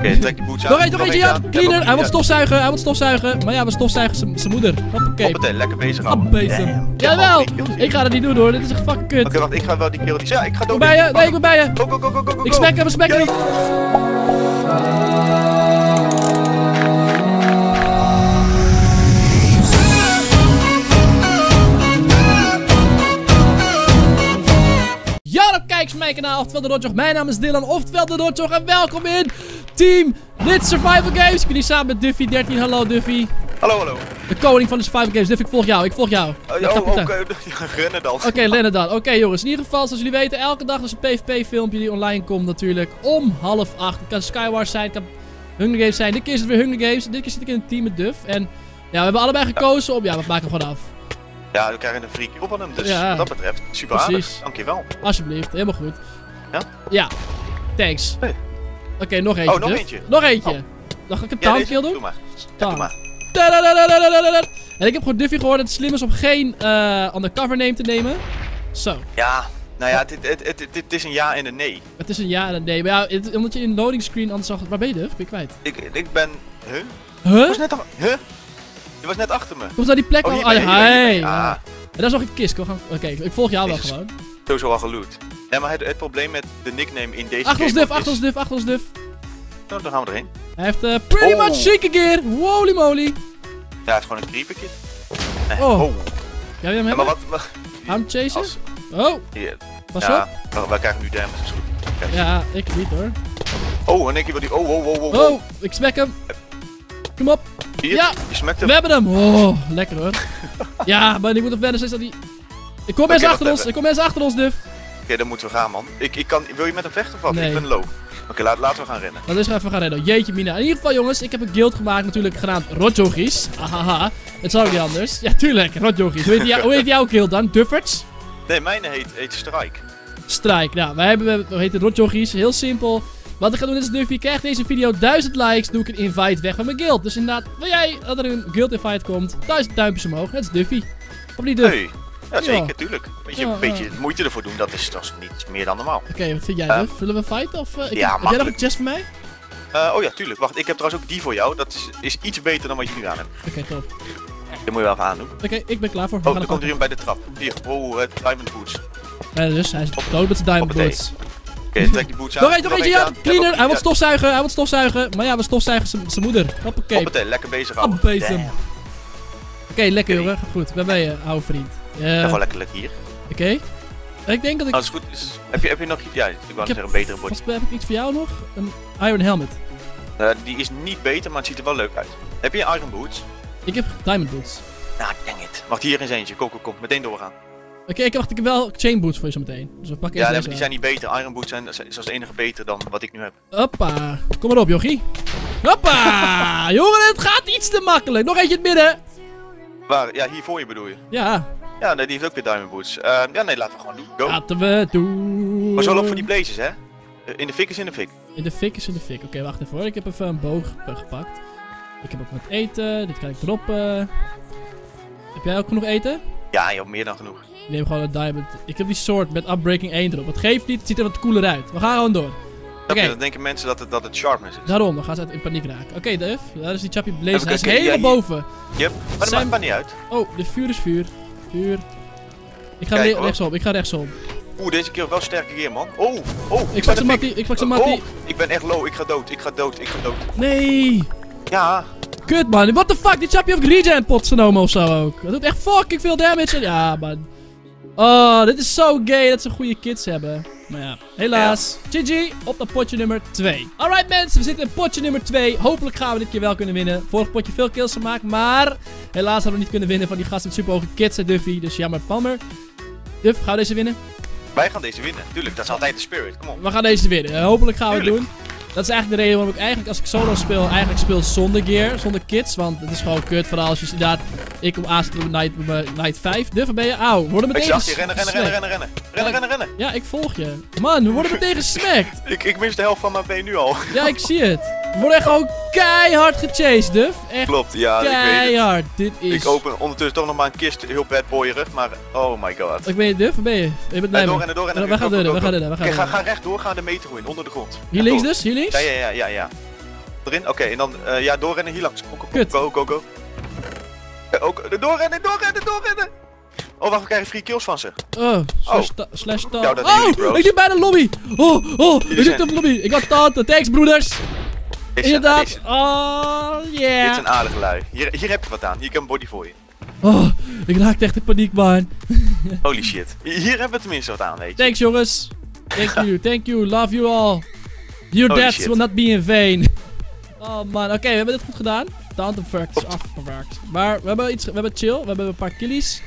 Oké, trek je boots aan. Nog eentje, ja. Cleaner. Hij moet stofzuigen, Maar ja, we stofzuigen zijn moeder. Hoppakee. Hoppatee, lekker bezig houden. Bezig. Jawel. Ik ga dat niet doen hoor. Dit is echt fucking kut. Oké, wacht. Ik ga wel die kerel... Ja, ik ga dood. Ik ben bij je. Nee, ik ben bij je. Go. Ik smek hem. Kijk naar mijn kanaal, oftewel de Rotjoch. Mijn naam is Dylan, oftewel de Rotjoch. En welkom in Team Dit Survival Games. Ik ben hier samen met Duffy 13. Hallo Duffy. Hallo. De koning van de Survival Games. Duffy, ik volg jou. Rennen dan. Oké, rennen dan. Oké jongens, in ieder geval, zoals jullie weten, elke dag is een PvP-filmpje die online komt natuurlijk om 7:30. Het kan Skywars zijn, het kan Hunger Games zijn. Dit keer is het weer Hunger Games. Dit keer zit ik in een team met Duff. En ja, we hebben allebei gekozen om... Ja, we maken hem gewoon af. Ja, we krijgen een free kill van hem, dus ja, wat dat betreft super aardig. Dankjewel. Alsjeblieft, helemaal goed. Ja? Ja, thanks. Hey. Oké, nog eentje. Oh, nog eentje. Nog eentje. Dan ga ik een townkill doen? Doe maar. Ja, doe maar. En ik heb gewoon Duffy gehoord dat het slim is om geen undercover name te nemen. Zo. Ja, nou ja, het is een ja en een nee. Het is een ja en een nee. Maar ja, omdat je in een loading screen anders zag... Waar ben je, Duff? Ben je kwijt? Ik ben... Huh? Je was net achter me. Komt naar die plek? Hier En daar is nog een kist. Oké, ik volg jou wel gewoon. Sowieso al geloot. Ja, maar het probleem met de nickname in deze achter ons Duff. Nou, dan gaan we erheen. Hij heeft pretty much chique gear. Holy moly. Ja, hij heeft gewoon een creeper kit. Oh. Jij wil hem hebben? Maar wat... Aan het chasen? Oh. Pas op. Wij krijgen nu damage, is goed. Kijk. Ja, ik niet hoor. Oh, en ik wil die... Oh, ik smek hem. Kom op. Hier, ja, je smekt hem. We hebben hem. Oh, lekker hoor. Ja, maar ik moet op wennen, is dat die... Ik kom mensen achter ons, Duff. Oké, dan moeten we gaan, man. Wil je met hem vechten of wat? Nee. Ik ben low. Oké, laten we gaan rennen. Laten we even gaan rennen. Jeetje mina. In ieder geval, jongens, ik heb een guild gemaakt, natuurlijk genaamd Rotjochies. Ahaha. Het zou ook niet anders. Ja, tuurlijk, Rotjochies. Hoe heet jouw guild dan? Dufferts? Nee, mijn heet Strike. Strike. Nou, we heten Rotjochies. Heel simpel. Wat ik ga doen is, Duffy, krijgt deze video 1000 likes, doe ik een invite weg van mijn guild. Dus inderdaad, wil jij dat er een guild invite komt, 1000 duimpjes omhoog. Dat is Duffy. Of niet, Duff? Hey. Ja, zeker, tuurlijk. Een beetje moeite ervoor doen, dat is niet meer dan normaal. Oké, wat vind jij, Duff? Zullen we fighten? Of, heb jij nog een chest voor mij? Oh ja, tuurlijk. Wacht, ik heb trouwens ook die voor jou. Dat is iets beter dan wat je nu aan hebt. Oké, top. Die moet je wel even aandoen. Oké, ik ben klaar voor. Oh, dan komt er een bij de trap. Hier, het diamond boots. Ja, dus hij is dood met zijn diamond boots. Oké, trek die boots aan. Nog eentje, ja. Cleaner. Hij moet stofzuigen. Maar ja, we stofzuigen zijn moeder. Hoppakee. Hoppatee, lekker bezig houden. Oké, lekker jongen. Goed, ben bij je, oude vriend. Ja, gewoon lekker hier. Oké. Ik denk dat ik... Als het goed is, heb je nog iets? Ja, ik wou zeggen een betere body. Heb ik iets voor jou nog? Een iron helmet. Die is niet beter, maar het ziet er wel leuk uit. Heb je iron boots? Ik heb diamond boots. Nou, dang it. Wacht, hier eens eentje. Kom. Meteen doorgaan. Oké, ik heb wel chain boots voor je zo meteen. Dus we pakken ja, nee, maar die zijn niet beter. Iron boots zijn als enige beter dan wat ik nu heb. Hoppa. Kom maar op, jochie. Hoppa. Jongen, het gaat iets te makkelijk. Nog eentje in het midden. Waar? Ja, hier voor je bedoel je? Ja. Ja, nee, die heeft ook weer diamond boots. Ja, nee, laten we gewoon doen. Go. Laten we doen. Maar zo op voor die blazes, hè? In de fik is in de fik. In de fik is in de fik. Oké, wacht even hoor. Ik heb even een boog gepakt. Ik heb ook wat eten. Dit kan ik droppen. Heb jij ook genoeg eten? Ja, je hebt meer dan genoeg. Ik neem gewoon een diamond. Ik heb die sword met Unbreaking 1 erop. Het geeft niet, het ziet er wat cooler uit. We gaan gewoon door. Oké, dan denken mensen dat het sharpness is. Daarom, dan gaan ze in paniek raken. Oké, Duff. Daar is die chappie blazer. Hij is helemaal boven. Yep, maar dat maakt niet uit. Oh, de vuur is vuur. Vuur. Ik ga rechtsom. Oeh, deze keer wel sterke gear, man. Oh. Ik pak zijn mattie. Oh, ik ben echt low. Ik ga dood. Nee. Ja. Kut, man. What the fuck? Die chappie heeft regen pots genomen of zo ook. Dat doet echt fucking veel damage. Ja, man. Oh, dit is zo gay dat ze goede kids hebben. Maar ja, helaas. Ja. GG op naar potje nummer 2. Alright mensen, we zitten in potje nummer 2. Hopelijk gaan we dit keer wel kunnen winnen. Vorig potje veel kills gemaakt, maar helaas hadden we niet kunnen winnen van die gast met super hoge kids, Duffy. Dus jammer, Palmer. Duff, gaan we deze winnen? Wij gaan deze winnen, tuurlijk. Dat is altijd de spirit. Kom op. We gaan deze winnen. Hopelijk gaan we het doen. Dat is eigenlijk de reden waarom ik eigenlijk, als ik solo speel, speel zonder gear, zonder kits. Want het is gewoon kut, vooral als je inderdaad... Ik kom aanstaan op night 5. Duff, waar ben je? Auw, we worden meteen rennen. Ja, ik volg je. Man, we worden meteen gesmakt. Ik mis de helft van mijn been nu al. Ja, ik zie het. We worden echt gewoon keihard gechased, Duff. Echt klopt, ja, keihard. Dit is... Ik open ondertussen toch nog maar een kist, heel bad boyerig, maar oh my god. Ik ben je, Duff, waar ben je? Je bent bij me. Door. We gaan rennen. Oké, ga rechtdoor, ga de meter in, onder de grond. Hier links dus, hier links? Ja. Erin? Oké, en dan ja, doorrennen hier langs. Kut. Go. Ook doorrennen. Oh, wacht, we krijgen free kills van ze. Oh, slash taunt. Ja, dat is jullie, bros. Ik zit bij de lobby. Ik zit zijn- op de lobby. Ik had taunt. Thanks, broeders. Inderdaad. Dit Yeah. zijn aardige lui. Hier heb je wat aan. Hier heb een body voor je. Oh, ik raakte echt in paniek, man. Holy shit. Hier hebben we tenminste wat aan, weet je. Thanks, jongens. Thank you. Love you all. Your Holy deaths shit. will not be in vain. Oh man, oké, we hebben dit goed gedaan. Taunt effect is afgewerkt. Maar we hebben chill, we hebben een paar killies.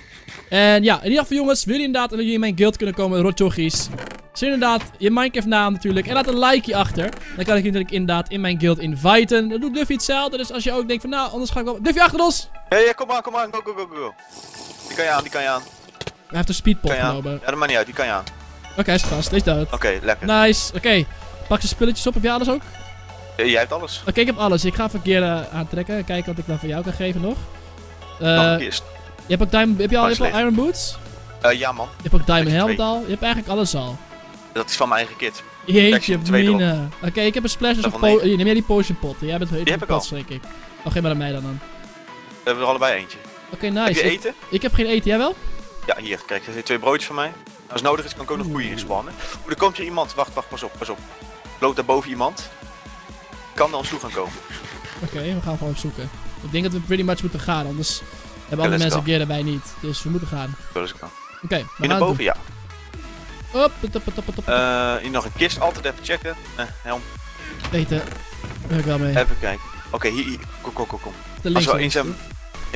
En ja, in ieder geval jongens, wil je inderdaad dat jullie in mijn guild kunnen komen, rotjochies. Zet inderdaad je Minecraft naam natuurlijk en laat een likeje achter. Dan kan ik je natuurlijk inderdaad in mijn guild inviten. Dat doet Duffy hetzelfde, dus als je ook denkt van nou, anders ga ik wel... Duffy achter ons! Ja, kom aan. Go. Die kan je aan. Hij heeft een speedpot Kan je aan. genomen. Ja, dat maakt niet uit. Die kan je aan. Oké, hij is vast, hij is dood. Oké, lekker. Nice, oké. Pak zijn spulletjes op, heb jij alles ook? Jij hebt alles. Oké, ik heb alles. Ik ga even een keer aantrekken en kijken wat ik dan voor jou kan geven nog. Nog een kist. Je hebt ook diamond, heb je al Iron Boots? Ja, man. Je hebt ook Diamond Ik heb Helmet twee. al. Je hebt eigenlijk alles al. Dat is van mijn eigen kit. Jeetje, Section 2 erop. mine. Oké, ik heb een splash. Dus Level een 9. neem jij die potion pot. Jij bent Die heb ik pots, al. denk ik. Oh, geef maar aan mij dan. We hebben er allebei eentje. Oké, Heb nice. je eten? Ik heb geen eten. Jij wel? Ja, hier. Kijk, er zijn 2 broodjes van mij. Als het nodig is, kan ik ook nog koeien inspannen. Oh, er komt hier iemand. Wacht, pas op. Loopt daar boven iemand. Kan naar ons toe gaan komen. Oké, we gaan gewoon opzoeken. Ik denk dat we pretty much moeten gaan, anders hebben andere let's mensen go. gear erbij niet. Dus we moeten gaan. Zo is het dan. Oké, we Hier gaan naar het boven, ja. doen. Op. Hier nog een kist. Altijd even checken. Helm. Eten. Daar ben ik wel mee. Even kijken. Oké, hier. Kom. De Als links. we in zijn... Ja,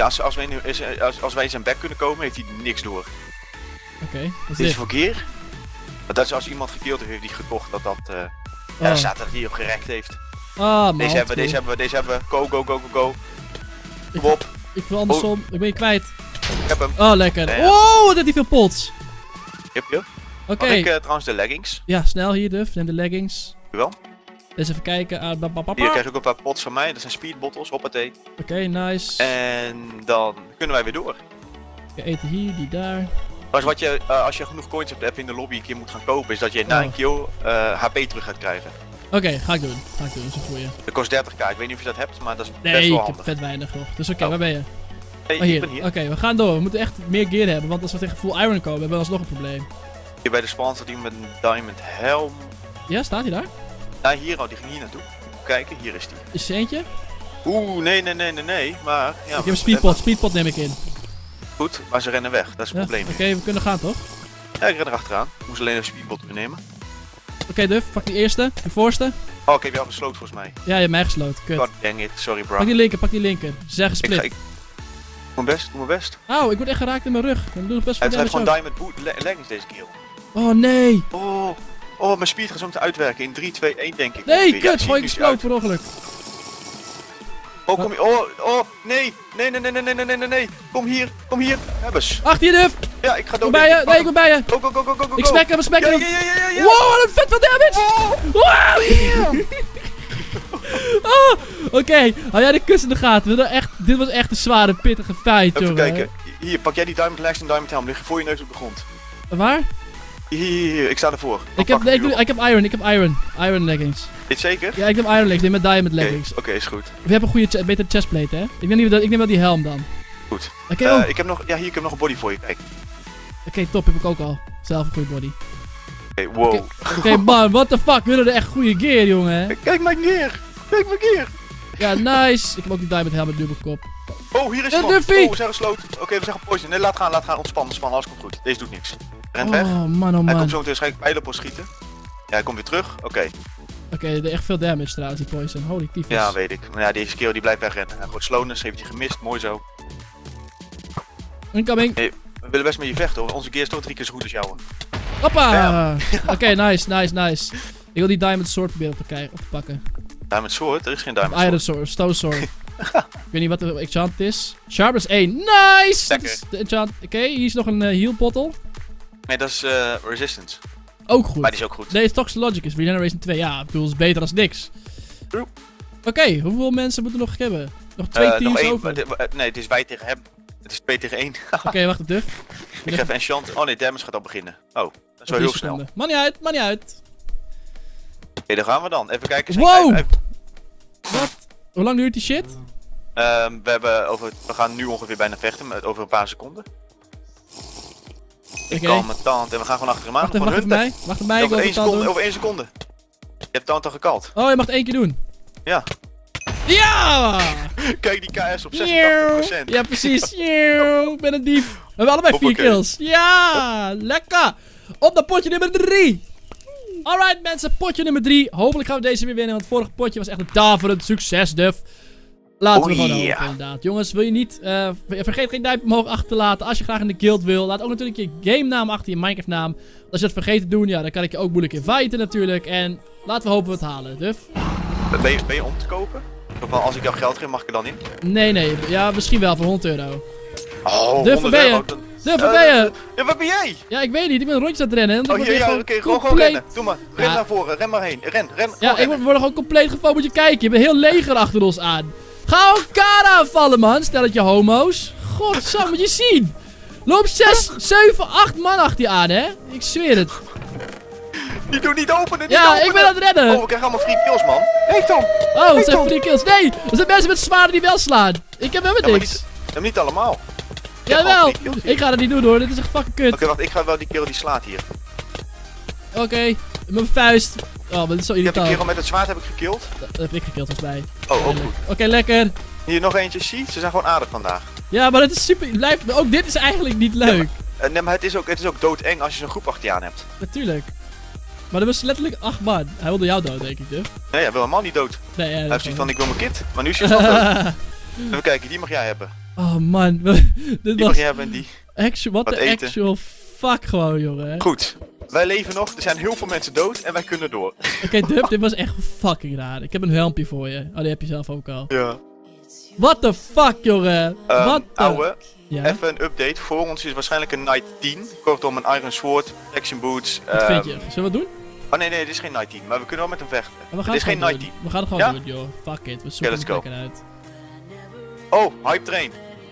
als wij in zijn bek kunnen komen, heeft hij niks door. Oké, wat is Dit is dit? voor gear. Want dat is als iemand gekild heeft die gekocht dat dat... Ja, Oh. er staat dat hij op gerekt heeft. Ah, man. Deze hebben we. Go. Kom op. Ik wil andersom. Ik ben je kwijt. Ik heb hem. Oh, lekker. Ja. Oh, wat heeft hij veel pots. Heb je? Oké. Mag ik trouwens de leggings? Ja, snel hier, Duff. Neem de leggings. Wel. Eens even kijken. Hier krijg je ook een paar pots van mij. Dat zijn speedbottles. Hoppatee. Oké, nice. En dan kunnen wij weer door. We eten hier, die daar. Dus wat je, als je genoeg coins hebt, even in de lobby een keer moet gaan kopen, is dat je na een kill HP terug gaat krijgen. Oké, ga ik doen. Dat is een goeie. Dat kost 30k. Ik weet niet of je dat hebt, maar dat is best Nee, wel ik heb handig. vet weinig nog. Dus oké, Oh. waar ben je? Hey, Oh, ik hier. ben hier. Oké, we gaan door. We moeten echt meer gear hebben, want als we tegen full iron komen, hebben we alsnog een probleem. Hier bij de spawn staat iemand met een diamond helm. Ja, staat hij daar? Ja, hier, die ging hier naartoe. Even kijken, hier is die. Is er eentje? Oeh, nee, maar... Ja, Ik heb een speedpot. Speedpot neem ik in. Goed, maar ze rennen weg, dat is het Ja, probleem. Oké, we kunnen gaan toch? Ja, ik ren erachteraan. Ik moest alleen een speedbot meenemen. Oké, Duff, pak die eerste. Die voorste. Oh, ik heb jou gesloten volgens mij. Ja, je hebt mij gesloten. Kut. God dang it, sorry bro. Pak die linker. Ze zijn Ik gesplit. doe mijn best. Auw, ik word echt geraakt in mijn rug. Dan doe ik best veel Het heeft damage gewoon ook. diamond leggings deze kill. Oh nee. Oh, mijn speed gaat zo meteen uitwerken in 3, 2, 1 denk ik. Nee, ongeveer. Ja, kut. zie Gooi ik nu gesloten uit. per ongeluk. Oh, kom hier. Nee. Nee. Kom hier. Hebbes. Achter je, Duff. Ja, ik ga Ik dood. ben bij je. Nee, ik ben bij je. Go. Ik smack hem, Ja. Wow, wat een vet veel damage! Wow! Oké, hou jij de kus in de gaten. Dit was echt een zware, pittige fight, Even jongen. kijken. Hier, pak jij die diamond legs en diamond helm. Lig voor je neus op de grond. Waar? Hier, ik sta ervoor. Ik heb iron. Iron leggings. Dit zeker? Ja, ik heb iron leggings. Ik neem met diamond leggings. Oké, is goed. We hebben een goede, betere chestplate, hè? Ik neem wel die helm dan. Goed. Oké, oh. Ik heb nog, ja, hier ik heb nog een body voor je. Kijk. Oké, top. Heb ik ook al. Zelf een goede body. Oké, wow. Oké, man. What the fuck. We willen er echt goede gear, jongen. Kijk mijn gear. Ja, nice. Ik heb ook die diamond helm met dubbelkop. Oh, hier is Een iemand. Duffy! Oh, we zijn gesloten. Oké, we zijn gepoisoned. Nee, laat gaan. Ontspannen. Alles komt goed. Deze doet niks. Rent weg. Oh, man, Hij komt man. zo meteen waarschijnlijk pijlen op ons schieten. Ja, hij komt weer terug. Oké. Oké, echt veel damage trouwens, die poison. Holy tyfus. Ja, weet ik. Maar ja, deze kerel die blijft wegrennen. Hij gooit slowness, heeft hij gemist. Mooi zo. Incoming. We willen best met je vechten hoor. Onze gear is toch 3 keer zo goed als jouwe. Hoppa! Oké, nice. Ik wil die diamond sword proberen op te pakken. Diamond sword? Er is geen diamond Of iron sword. sword, stone sword. Ik weet niet wat de enchant is. Sharpness 1. Nice! Dat Lekker. is de enchant. Oké, hier is nog een heal bottle. Nee, dat is resistance. Ook goed. Maar die is ook goed. Nee, Toxic Logic is Regeneration 2. Ja, ik bedoel, is beter dan niks. True. Oké, hoeveel mensen moeten we nog hebben? Nog 2 teams nog één. over. Nee, het is wij tegen hem. Het is 2 tegen 1. Oké, wacht op Duff. Ik ga even enchant. Oh nee, damage gaat al beginnen. Oh, dat is wel heel snel. Man niet uit. Oké, daar gaan we dan. Even kijken. Wow! Hoe lang duurt die shit? We gaan nu ongeveer bijna vechten, over een paar seconden. Ik Oké. kan mijn tand en we gaan gewoon achter hem aan. Wacht even mij. Wacht op mij, ik wil het al doen. Over 1 seconde. Je hebt tand al gekald. Oh, je mag het 1 keer doen. Ja. Ja! Kijk die KS op 86%. Ja, precies. Ik ben een dief. We hebben allebei 4 kills. Ja, lekker. Op naar potje nummer 3. Alright mensen, potje nummer 3. Hopelijk gaan we deze weer winnen, want het vorige potje was echt een daverend succes, Duff. Laten we gewoon hopen, inderdaad. Jongens, wil je niet... vergeet geen duimpje omhoog achter te laten als je graag in de guild wil. Laat ook natuurlijk je game naam achter, je Minecraft naam. Als je dat vergeet te doen, ja, dan kan ik je ook moeilijk inviten natuurlijk. En laten we hopen we het halen, Duff. Ben je om te kopen? Of als ik jou geld geef, mag ik er dan in? Nee. Ja, misschien wel voor 100 euro. Oh, Duff, waar ben je? Duff, waar ben je? Ja, waar ben jij? Ja, ik weet niet. Ik ben een rondje aan het rennen. Oh, hier, oké, gewoon rennen. Doe maar. Ren naar voren, ren maar heen. Ren. Ja, we worden gewoon compleet gevallen. Moet je kijken. Je bent heel leger achter ons aan. Ga elkaar aanvallen, man. Stel het je homo's. Godzang, moet je zien. Loop 6, 7, 8 man achter je aan, hè. Ik zweer het. Die doen niet openen, ik ben aan het rennen. Oh, we krijgen allemaal free kills, man. Hey, Tom. Oh, het zijn free kills. Nee, er zijn mensen met zwaarden die wel slaan. Ik heb helemaal niks. Maar niet allemaal. Jawel. Ik ga het niet doen, hoor. Dit is echt fucking kut. Oké, wacht. Ik ga wel die kerel die slaat hier. Oké, mijn vuist. Oh, maar dit is zo irritant. Ik heb die kerel met het zwaard gekild. Dat heb ik gekild, volgens mij. Oh, ook goed. Oké, lekker. Hier nog eentje, zie. Ze zijn gewoon aardig vandaag. Ja, maar het is super. Ook dit is eigenlijk niet leuk. Ja, nee, maar het is ook doodeng als je zo'n groep achter je aan hebt. Natuurlijk. Maar er was letterlijk 8 man. Hij wilde jou dood, denk ik, dus. Nee, hij wil helemaal niet dood. Nee, hij heeft zoiets van, ik wil mijn kit. Maar nu is hij zelf dood. Even kijken, die mag jij hebben. Oh man, die mag jij hebben en die. What the actual fuck gewoon, jongen. Goed. Wij leven nog, er zijn heel veel mensen dood en wij kunnen door. Oké, Duff, dit was echt fucking raar. Ik heb een helmpje voor je. Oh, die heb je zelf ook al. Ja. What the fuck, jongen? Wat ouwe, ja? even een update. Voor ons is waarschijnlijk een Night 10. Kortom, een Iron Sword, Protection Boots. Wat vind je? Zullen we het doen? Oh nee, dit is geen Night 10, maar we kunnen wel met hem vechten. Het is geen Night 10. We gaan het gewoon doen, joh. Fuck it, we zoeken het lekker uit. Oh, Hype Train.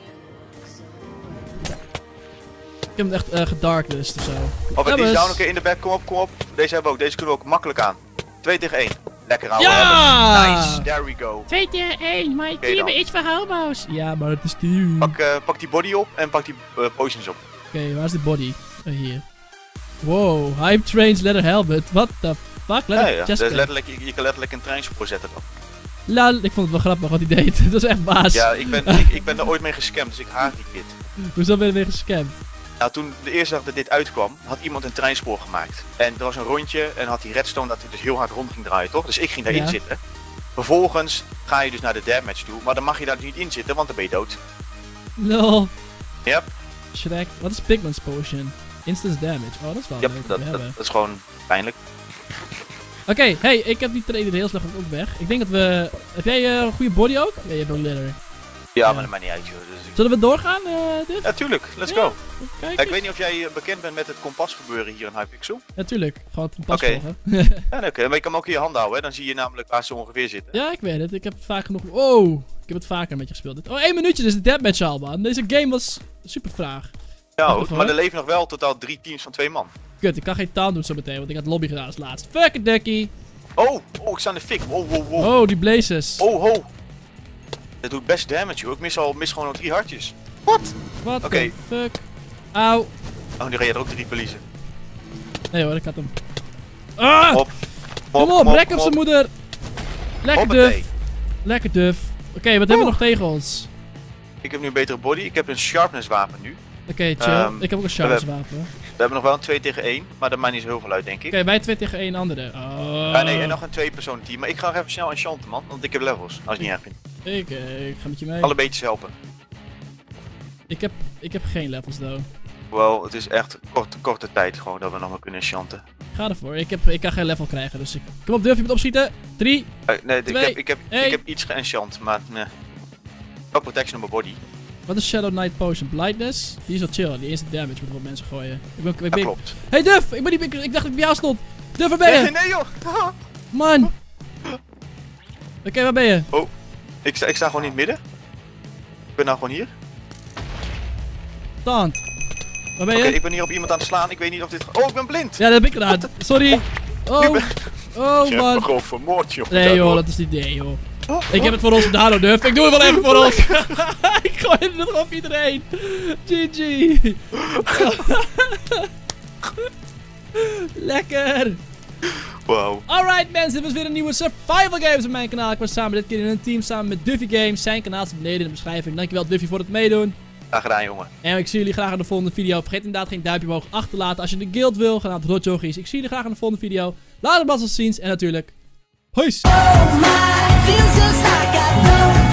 Ik heb hem echt gedarklist of zo. Oh, die is down, oké, in de back, kom op. Deze hebben we ook, deze kunnen we ook makkelijk aan. 2 tegen 1. Lekker ouwe. Ja! Nice, there we go. 2 tegen 1, maar ik team is voor homo's. Ja, maar het is team. Pak die body op en pak die potions op. Oké, waar is de body? Hier. Wow, Hype Trains leather helmet. What the fuck? Ja, dat is letterlijk, je kan letterlijk een treinspoor zetten dan. Lal, ik vond het wel grappig wat hij deed. Dat is echt baas. Ja, ik ben er ooit mee gescamd, dus ik haat die kid. Hoezo ben je weer gescamd? Nou, toen de eerste dag dat dit uitkwam, had iemand een treinspoor gemaakt. En er was een rondje en had die redstone dat hij dus heel hard rond ging draaien, toch? Dus ik ging daarin zitten. Vervolgens ga je dus naar de damage toe, maar dan mag je daar dus niet in zitten, want dan ben je dood. Lol. Yep. Shrek, wat is Pigment's Potion? Instant damage. Oh, dat is wel leuk. Dat is gewoon pijnlijk. Oké, hey, ik heb die trainer heel slecht ook weg. Ik denk dat we... Heb jij een goede body ook? Ja, je hebt ook leather. Ja, maar dat maakt niet uit, joh. Dus zullen we doorgaan, Div? Ja, tuurlijk. Let's go. Ik weet niet of jij bekend bent met het kompas gebeuren hier in Hypixel. Natuurlijk, gewoon het kompas volgen. Oké, maar je kan hem ook in je handen houden, hè? Dan zie je namelijk waar ze ongeveer zitten. Ja, ik weet het. Ik heb het vaak genoeg... Oh, ik heb het vaker met je gespeeld. Oh, 1 minuutje, dus de deathmatch al, man. Deze game was super vraag. Ja, maar er leven nog wel totaal 3 teams van 2 man. Kut, ik kan geen taal doen zo meteen, want ik had lobby gedaan als laatste. Fuck it, Ducky. Oh, ik sta in de fik. Wow. Oh, die blazes. Oh. Dat doet best damage, hoor. Ik mis gewoon nog 3 hartjes. Wat? Oké. Fuck. Auw. Oh, nu ga je er ook 3 verliezen. Nee hoor, ik had hem. Ah! Kom op, rek op zijn moeder. Lekker Duff. Lekker Duff. Oké, wat hebben we nog tegen ons? Ik heb nu een betere body. Ik heb een sharpness wapen nu. Oké, chill. Ik heb ook een sharpness wapen. We hebben nog wel een 2 tegen 1, maar dat maakt niet zo heel veel uit, denk ik. Oké, wij 2 tegen 1 andere. Oh. Ja, nee, en nog een 2-persoon team. Maar ik ga nog even snel enchanten, man. Want ik heb levels, als je het niet erg vindt. Ik ga met je mee. Alle beetjes helpen. Ik heb geen levels, though. Wel, het is echt korte tijd gewoon dat we nog maar kunnen enchanten. Ga ervoor. Ik kan geen level krijgen, dus kom op, durf je met opschieten? 3, nee, 2, ik heb iets geënchant, maar nee. Ook protection op mijn body. Wat is Shadow Knight Potion? Blindness? Die is wel chill, die instant damage moeten wel mensen gooien. Klopt. Hey Duff! Ik dacht dat ik bij jou stond! Duff, waar ben je? Nee joh! Man! Oké, waar ben je? Oh, ik sta gewoon in het midden. Ik ben nou gewoon hier. Tant. Waar ben je? Oké, ik ben hier op iemand aan het slaan. Ik weet niet of dit... Oh, ik ben blind! Ja, dat heb ik gedaan. Sorry. Oh, Je hebt me gewoon vermoord, joh. Nee joh, dat is niet idee, joh. Ik heb het voor ons gedaan, Duff. Ik doe het wel even voor ons. Ik gooi het nog op iedereen. GG. Lekker. Wow. Alright mensen, dit was weer een nieuwe Survival Games op mijn kanaal. Ik was samen dit keer in een team samen met Duffy Games. Zijn kanaal staat beneden in de beschrijving. Dankjewel Duffy voor het meedoen. Graag gedaan, jongen. En ik zie jullie graag in de volgende video. Vergeet inderdaad geen duimpje omhoog achter te laten. Als je de guild wil, ga naar het Rotjochies. Ik zie jullie graag in de volgende video. Later, tot ziens. En natuurlijk, peace.